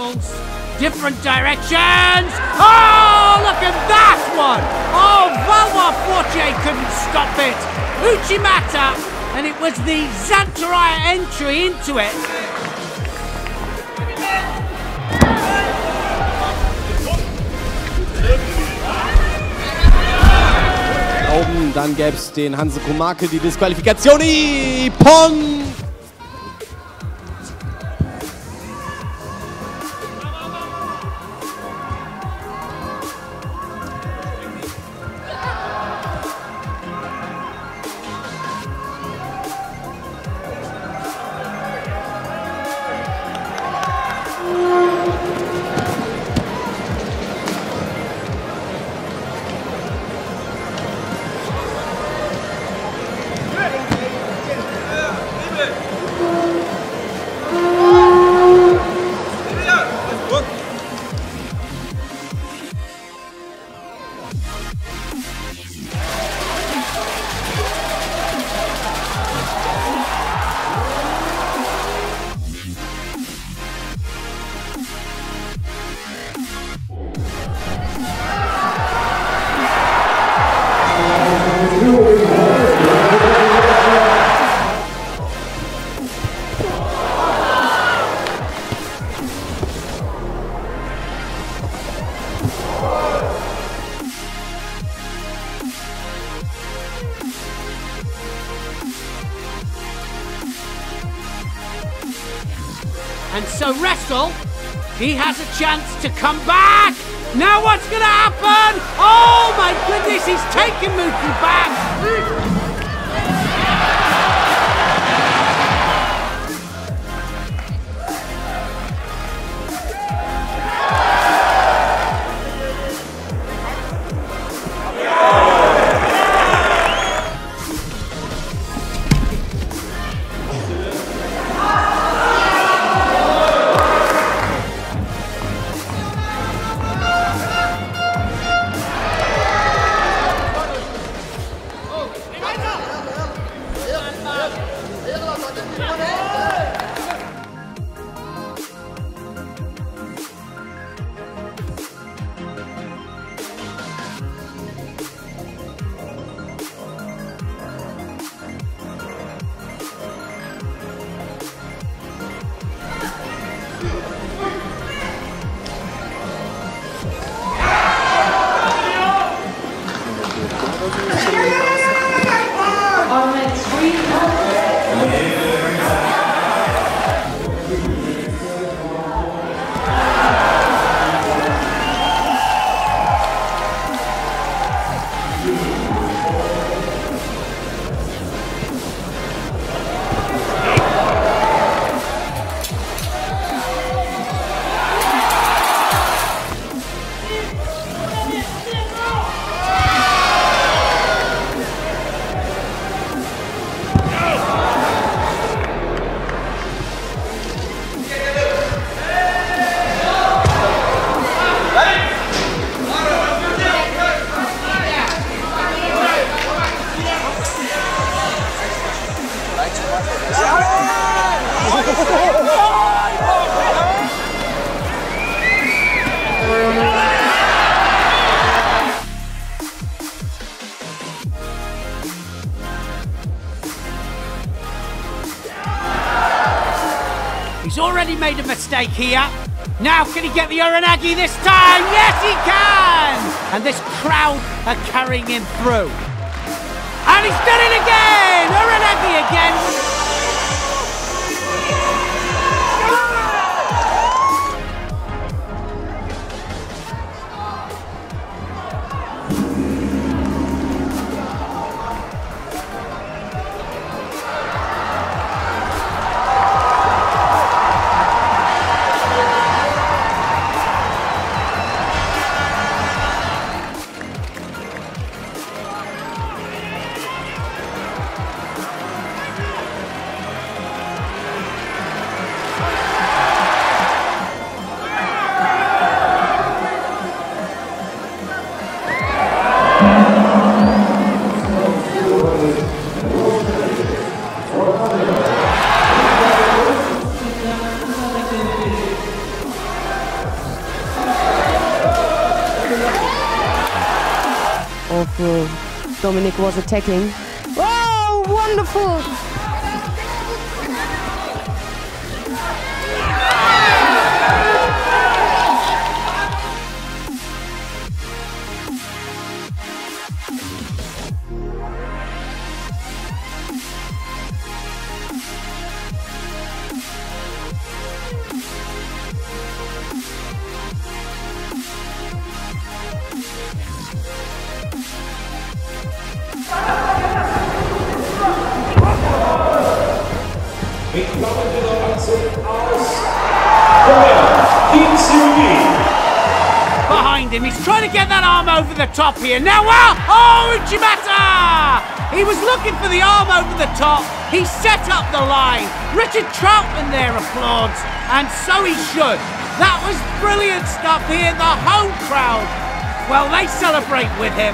angles, different directions. Oh, look at that one! Oh, Valois Fortier couldn't stop it. Uchimata, and it was the Zantaraya entry into it. Oben, dann gäbe es den Hanse Komake, die Disqualifikation. Ippon! And so Ressel, he has a chance to come back. Now what's going to happen? Oh my goodness, he's taking Mookie back. He's already made a mistake here. Now can he get the Ura Nage this time? Yes, he can! And this crowd are carrying him through. And he's done it again! Ura Nage again. powerful Dominic was attacking. Oh, wonderful! Behind him, he's trying to get that arm over the top here. Now, oh, Uchimata! He was looking for the arm over the top. He set up the line. Richard Troutman there applauds, and so he should. That was brilliant stuff here. The home crowd, well, they celebrate with him.